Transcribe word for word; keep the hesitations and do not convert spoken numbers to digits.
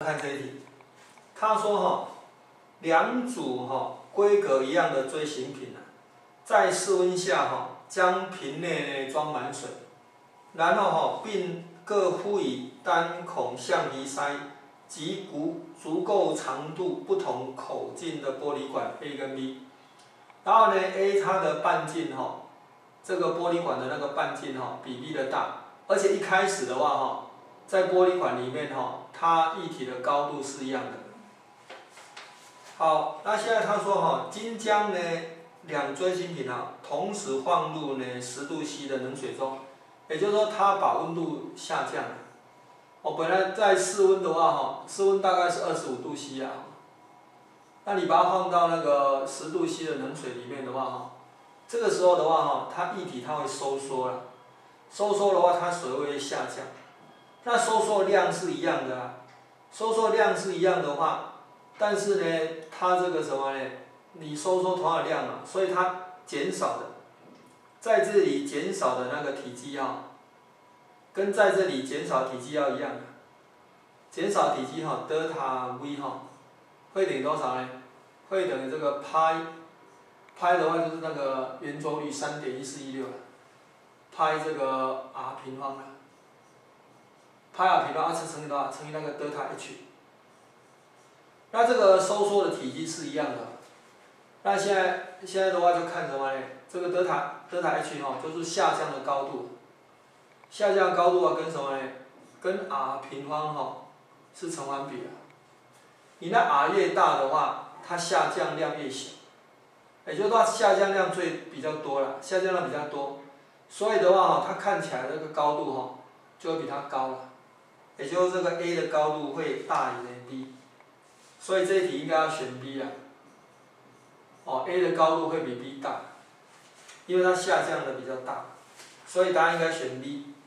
看这一题，他说哈，两组哈规格一样的锥形瓶啊，在室温下哈将瓶内呢装满水，然后哈并各敷以单孔橡皮塞及足足够长度不同口径的玻璃管 A 跟 B， 然后呢 A 它的半径哈，这个玻璃管的那个半径哈比 B 的大，而且一开始的话哈。 在玻璃管里面哈，它液体的高度是一样的。好，那现在他说哈，今将呢两锥形瓶啊同时放入呢十度 C 的冷水中，也就是说它把温度下降了。我本来在室温的话哈，室温大概是二十五度 C 啊，那你把它放到那个十度 C 的冷水里面的话哈，这个时候的话哈，它液体它会收缩了，收缩的话它水位会下降。 那收缩量是一样的啊，收缩量是一样的话，但是呢，它这个什么呢？你收缩同样的量嘛，所以它减少的，在这里减少的那个体积哈，跟在这里减少体积要一样的，减少体积哈，德塔 v 哈，会等于多少呢？会等于这个派，派的话就是那个圆周率三点一四一六了，派这个 r 平方了。 派 r 平方 r 次乘以多少？乘以那个德塔 h。那这个收缩的体积是一样的。那现在现在的话就看什么呢？这个德塔德塔 h 哈，就是下降的高度。下降高度啊，跟什么呢？跟 r 平方哈是成反比的。你那 r 越大的话，它下降量越小。也就是说，它下降量最比较多了，下降量比较多，所以的话哈，它看起来这个高度哈就会比它高了。 也就是这个 A 的高度会大于 B， 所以这一题应该要选 B 啊。哦 ，A 的高度会比 B 大，因为它下降的比较大，所以答案应该选 B。